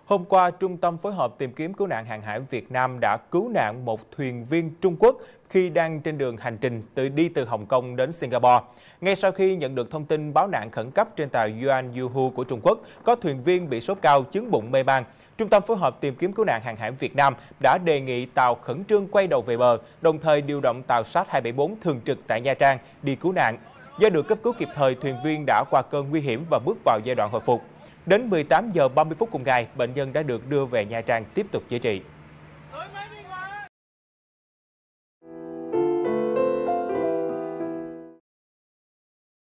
Hôm qua, Trung tâm phối hợp tìm kiếm cứu nạn hàng hải Việt Nam đã cứu nạn một thuyền viên Trung Quốc khi đang trên đường hành trình từ Hồng Kông đến Singapore. Ngay sau khi nhận được thông tin báo nạn khẩn cấp trên tàu Yuan Yuhu của Trung Quốc có thuyền viên bị sốt cao, chướng bụng, mê man, Trung tâm phối hợp tìm kiếm cứu nạn hàng hải Việt Nam đã đề nghị tàu khẩn trương quay đầu về bờ, đồng thời điều động tàu SAT-274 thường trực tại Nha Trang đi cứu nạn. Do được cấp cứu kịp thời, thuyền viên đã qua cơn nguy hiểm và bước vào giai đoạn hồi phục. Đến 18 giờ 30 phút cùng ngày, bệnh nhân đã được đưa về Nha Trang tiếp tục chữa trị.